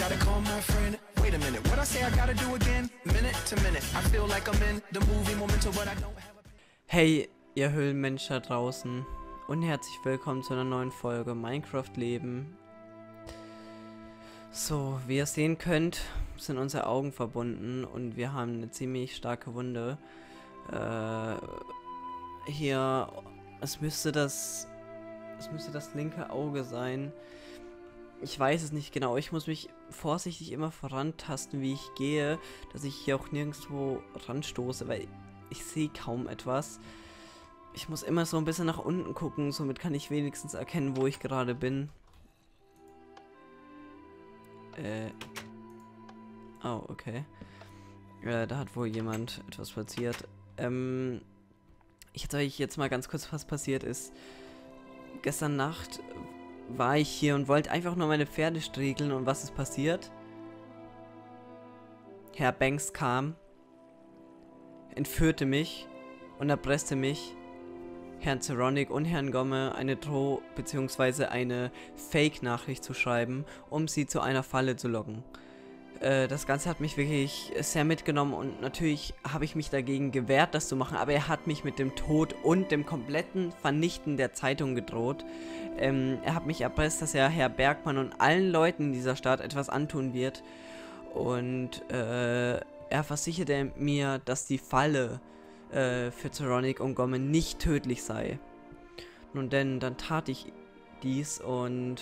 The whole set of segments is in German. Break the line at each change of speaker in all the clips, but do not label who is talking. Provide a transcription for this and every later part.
gotta call my friend. Wait a minute, what I say I gotta do again? Minute to minute, I feel like I'm in the movie Memento, but I don't have a...
Hey, ihr Höhlenmensch da draußen und herzlich willkommen zu einer neuen Folge Minecraft Leben. So, wie ihr sehen könnt, sind unsere Augen verbunden und wir haben eine ziemlich starke Wunde. Hier, es müsste das linke Auge sein. Ich weiß es nicht genau. Ich muss mich vorsichtig immer vorantasten, wie ich gehe, dass ich hier auch nirgendwo ranstoße, weil ich sehe kaum etwas. Ich muss immer so ein bisschen nach unten gucken, somit kann ich wenigstens erkennen, wo ich gerade bin. Oh, okay. Da hat wohl jemand etwas platziert. Ich zeige euch jetzt mal ganz kurz, was passiert ist. Gestern Nacht war ich hier und wollte einfach nur meine Pferde striegeln und was ist passiert? Herr Banks kam, entführte mich und erpresste mich, Herrn Zeronic und Herrn Gomme eine bzw. eine Fake-Nachricht zu schreiben, um sie zu einer Falle zu locken. Das Ganze hat mich wirklich sehr mitgenommen und natürlich habe ich mich dagegen gewehrt, das zu machen, aber er hat mich mit dem Tod und dem kompletten Vernichten der Zeitung gedroht. Er hat mich erpresst, dass er Herr Bergmann und allen Leuten in dieser Stadt etwas antun wird und er versicherte mir, dass die Falle für Zeronic und Gomme nicht tödlich sei. Nun denn, dann tat ich dies und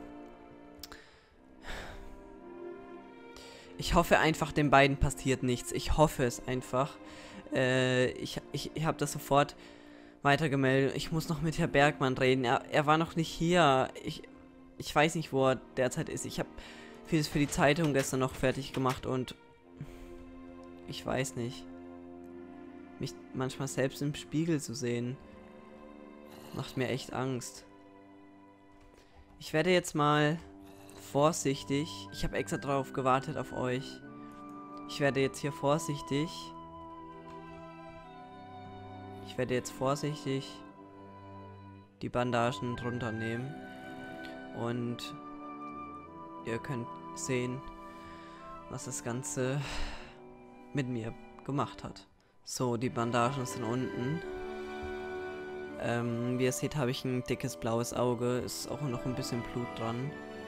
ich hoffe einfach, den beiden passiert nichts. Ich hoffe es einfach. Ich habe das sofort weitergemeldet. Ich muss noch mit Herrn Bergmann reden. Er war noch nicht hier. Ich weiß nicht, wo er derzeit ist. Ich habe vieles für die Zeitung gestern noch fertig gemacht und ich weiß nicht. Mich manchmal selbst im Spiegel zu sehen, macht mir echt Angst. Ich werde jetzt mal vorsichtig, ich habe extra drauf gewartet auf euch. Ich werde jetzt hier vorsichtig die Bandagen drunter nehmen und ihr könnt sehen, was das Ganze mit mir gemacht hat. So, die Bandagen sind unten. Wie ihr seht, habe ich ein dickes blaues Auge, ist auch noch ein bisschen Blut dran.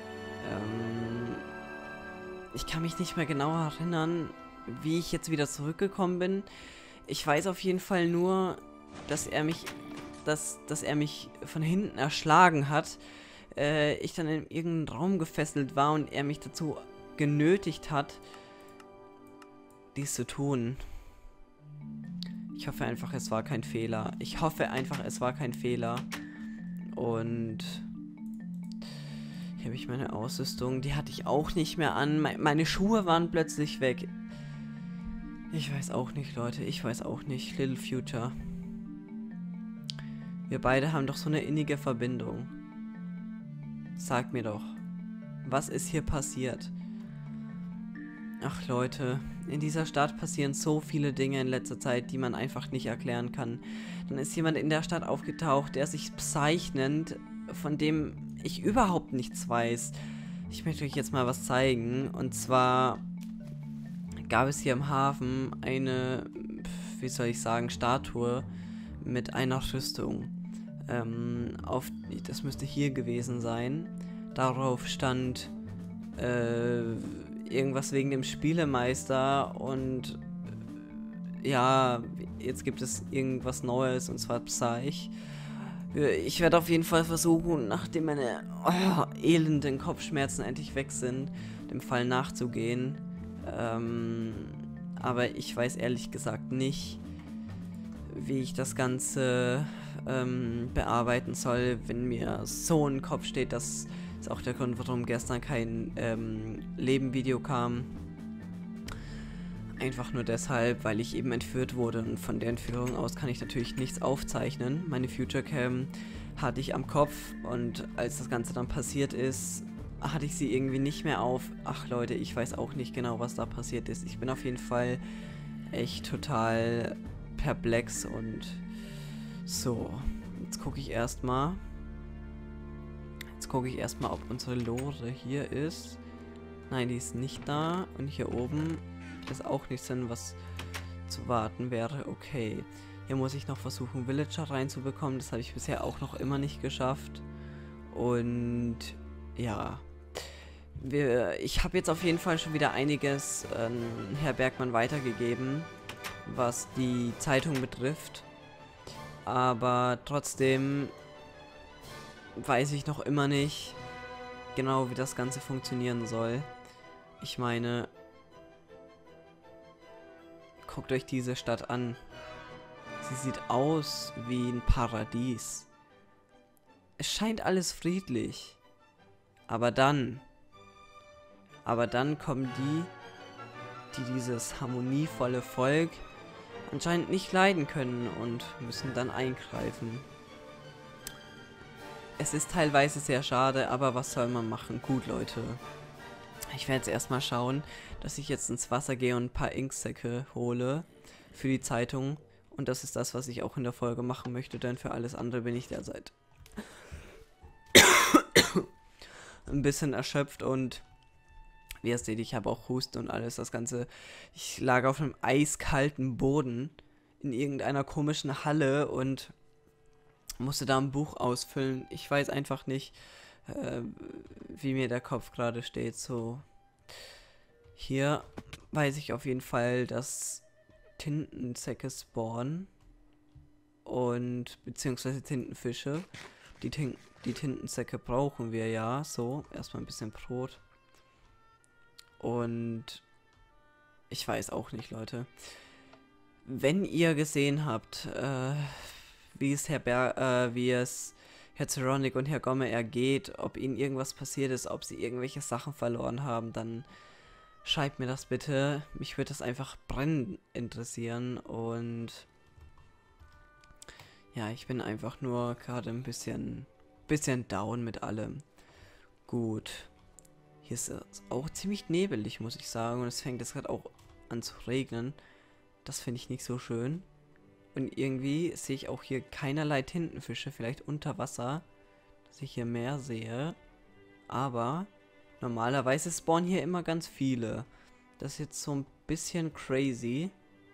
Ich kann mich nicht mehr genau erinnern, wie ich jetzt wieder zurückgekommen bin. Ich weiß auf jeden Fall nur, dass er mich von hinten erschlagen hat. Ich dann in irgendeinem Raum gefesselt war und er mich dazu genötigt hat, dies zu tun. Ich hoffe einfach, es war kein Fehler. Und hier habe ich meine Ausrüstung. Die hatte ich auch nicht mehr an. Meine Schuhe waren plötzlich weg. Ich weiß auch nicht, Leute. Ich weiß auch nicht. Little Future. Wir beide haben doch so eine innige Verbindung. Sag mir doch, was ist hier passiert? Ach Leute, in dieser Stadt passieren so viele Dinge in letzter Zeit, die man einfach nicht erklären kann. Dann ist jemand in der Stadt aufgetaucht, der sich Psyche nennt, von dem ich überhaupt nichts weiß. Ich möchte euch jetzt mal was zeigen. Und zwar gab es hier im Hafen eine, wie soll ich sagen, Statue mit einer Rüstung. Das müsste hier gewesen sein. Darauf stand irgendwas wegen dem Spielemeister und ja, jetzt gibt es irgendwas Neues und zwar Psyche. Ich werde auf jeden Fall versuchen, nachdem meine elenden Kopfschmerzen endlich weg sind, dem Fall nachzugehen. Aber ich weiß ehrlich gesagt nicht, wie ich das Ganze bearbeiten soll, wenn mir so ein Kopf steht. Das ist auch der Grund, warum gestern kein Leben-Video kam. Einfach nur deshalb, weil ich eben entführt wurde und von der Entführung aus kann ich natürlich nichts aufzeichnen. Meine Future Cam hatte ich am Kopf und als das Ganze dann passiert ist, hatte ich sie irgendwie nicht mehr auf. Ach Leute, ich weiß auch nicht genau, was da passiert ist. Ich bin auf jeden Fall echt total perplex und so. Jetzt gucke ich erstmal, ob unsere Lore hier ist. Nein, die ist nicht da. Und hier oben ist auch nichts drin, was zu warten wäre. Okay. Hier muss ich noch versuchen, Villager reinzubekommen. Das habe ich bisher auch noch immer nicht geschafft. Und ja. Ich habe jetzt auf jeden Fall schon wieder einiges an Herr Bergmann weitergegeben, was die Zeitung betrifft. Aber trotzdem weiß ich noch immer nicht genau, wie das Ganze funktionieren soll. Ich meine, guckt euch diese Stadt an. Sie sieht aus wie ein Paradies. Es scheint alles friedlich. Aber dann kommen die dieses harmonievolle Volk anscheinend nicht leiden können und müssen dann eingreifen. Es ist teilweise sehr schade, aber was soll man machen? Gut, Leute. Ich werde jetzt erstmal schauen, dass ich jetzt ins Wasser gehe und ein paar Inksäcke hole für die Zeitung. Und das ist das, was ich auch in der Folge machen möchte, denn für alles andere bin ich derzeit ein bisschen erschöpft und wie ihr seht, ich habe auch Husten und alles, das Ganze. Ich lag auf einem eiskalten Boden in irgendeiner komischen Halle und musste da ein Buch ausfüllen. Ich weiß einfach nicht, wie mir der Kopf gerade steht. So, hier weiß ich auf jeden Fall, dass Tintensäcke spawnen und beziehungsweise Tintenfische. Die Tintensäcke brauchen wir ja. So, erstmal ein bisschen Brot. Und ich weiß auch nicht, Leute. Wenn ihr gesehen habt, wie es Herr Zeronic und Herr Gomme ergeht, ob ihnen irgendwas passiert ist, ob sie irgendwelche Sachen verloren haben, dann schreibt mir das bitte. Mich würde das einfach brennend interessieren und ja, ich bin einfach nur gerade ein bisschen down mit allem. Gut. Hier ist es auch ziemlich nebelig, muss ich sagen. Und es fängt jetzt gerade auch an zu regnen. Das finde ich nicht so schön. Und irgendwie sehe ich auch hier keinerlei Tintenfische. Vielleicht unter Wasser, dass ich hier mehr sehe. Aber normalerweise spawnen hier immer ganz viele. Das ist jetzt so ein bisschen crazy.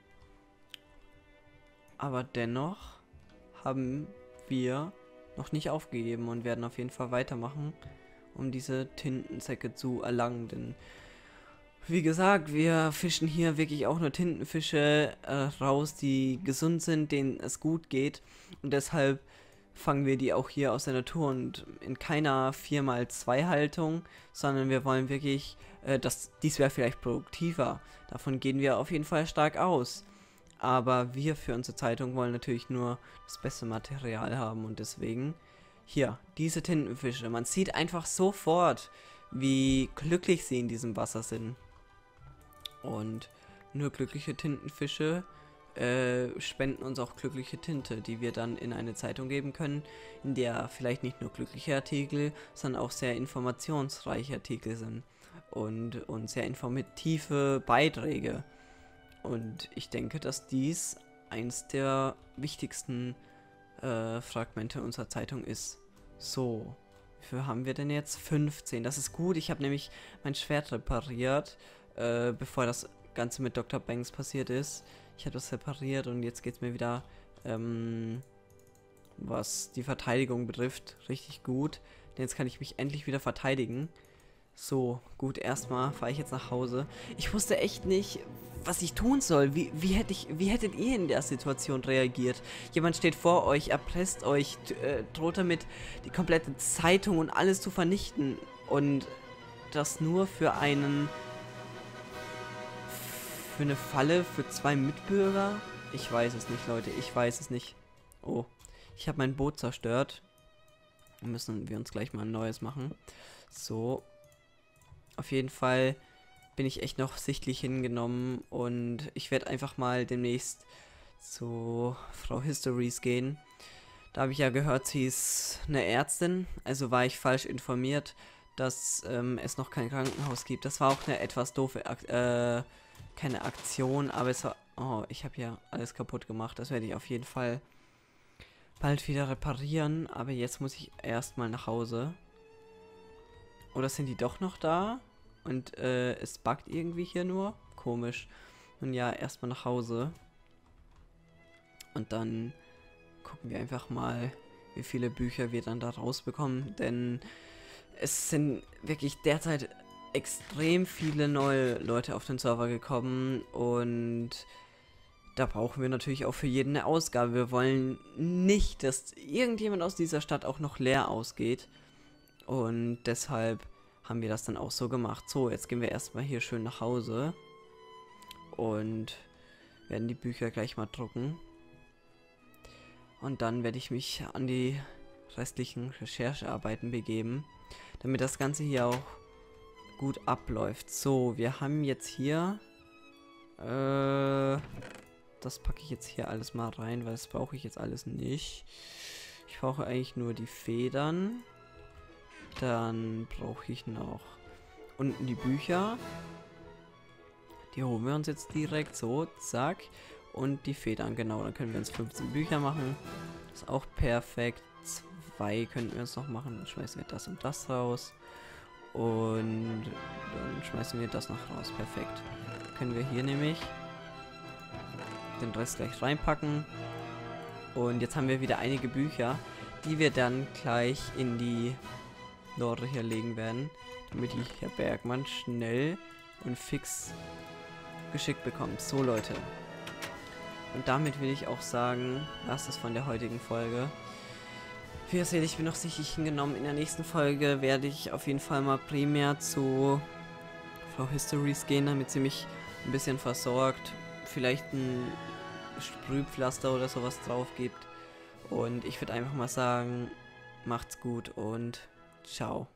Aber dennoch haben wir noch nicht aufgegeben und werden auf jeden Fall weitermachen, um diese Tintensäcke zu erlangen, denn wie gesagt, wir fischen hier wirklich auch nur Tintenfische raus, die gesund sind, denen es gut geht und deshalb fangen wir die auch hier aus der Natur und in keiner 4x2 Haltung, sondern wir wollen wirklich, dies wäre vielleicht produktiver, davon gehen wir auf jeden Fall stark aus, aber wir für unsere Zeitung wollen natürlich nur das beste Material haben und deswegen hier, diese Tintenfische. Man sieht einfach sofort, wie glücklich sie in diesem Wasser sind. Und nur glückliche Tintenfische spenden uns auch glückliche Tinte, die wir dann in eine Zeitung geben können, in der vielleicht nicht nur glückliche Artikel, sondern auch sehr informationsreiche Artikel sind. Und sehr informative Beiträge. Und ich denke, dass dies eins der wichtigsten Fragmente unserer Zeitung ist. So, wie viel haben wir denn jetzt? 15, das ist gut. Ich habe nämlich mein Schwert repariert, bevor das Ganze mit Dr. Banks passiert ist. Ich habe das repariert und jetzt geht es mir wieder, was die Verteidigung betrifft, richtig gut. Denn jetzt kann ich mich endlich wieder verteidigen. So, gut, erstmal fahre ich jetzt nach Hause. Ich wusste echt nicht, was ich tun soll. Wie hättet ihr in der Situation reagiert? Jemand steht vor euch, erpresst euch, droht damit, die komplette Zeitung und alles zu vernichten. Und das nur für eine Falle für 2 Mitbürger? Ich weiß es nicht, Leute. Ich weiß es nicht. Oh, ich habe mein Boot zerstört. Müssen wir uns gleich mal ein neues machen. So. Auf jeden Fall bin ich echt noch sichtlich hingenommen und ich werde einfach mal demnächst zu Frau Histories gehen. Da habe ich ja gehört, sie ist eine Ärztin, also war ich falsch informiert, dass es noch kein Krankenhaus gibt. Das war auch eine etwas doofe keine Aktion, aber es war... Oh, ich habe ja alles kaputt gemacht. Das werde ich auf jeden Fall bald wieder reparieren, aber jetzt muss ich erstmal nach Hause. Oder sind die doch noch da? und es buggt irgendwie hier nur. Komisch. Und ja, erstmal nach Hause. Und dann gucken wir einfach mal, wie viele Bücher wir dann da rausbekommen. Denn es sind wirklich derzeit extrem viele neue Leute auf den Server gekommen. Und da brauchen wir natürlich auch für jeden eine Ausgabe. Wir wollen nicht, dass irgendjemand aus dieser Stadt auch noch leer ausgeht. Und deshalb haben wir das dann auch so gemacht. So, jetzt gehen wir erstmal hier schön nach Hause. Und werden die Bücher gleich mal drucken. Und dann werde ich mich an die restlichen Recherchearbeiten begeben, damit das Ganze hier auch gut abläuft. So, wir haben jetzt hier... das packe ich jetzt hier alles mal rein, weil das brauche ich jetzt alles nicht. Ich brauche eigentlich nur die Federn. Dann brauche ich noch unten die Bücher. Die holen wir uns jetzt direkt so, zack. Und die Federn, genau, dann können wir uns 15 Bücher machen. Ist auch perfekt. 2 könnten wir uns noch machen. Dann schmeißen wir das und das raus. Und dann schmeißen wir das noch raus. Perfekt. Dann können wir hier nämlich den Rest gleich reinpacken. Und jetzt haben wir wieder einige Bücher, die wir dann gleich in die Lore hier legen werden, damit die Herr Bergmann schnell und fix geschickt bekommt. So, Leute. Und damit will ich auch sagen, was ist von der heutigen Folge. Wie ihr seht, ich bin noch sicher hingenommen. In der nächsten Folge werde ich auf jeden Fall mal primär zu Frau Histories gehen, damit sie mich ein bisschen versorgt. Vielleicht ein Sprühpflaster oder sowas drauf gibt. Und ich würde einfach mal sagen, macht's gut und ciao.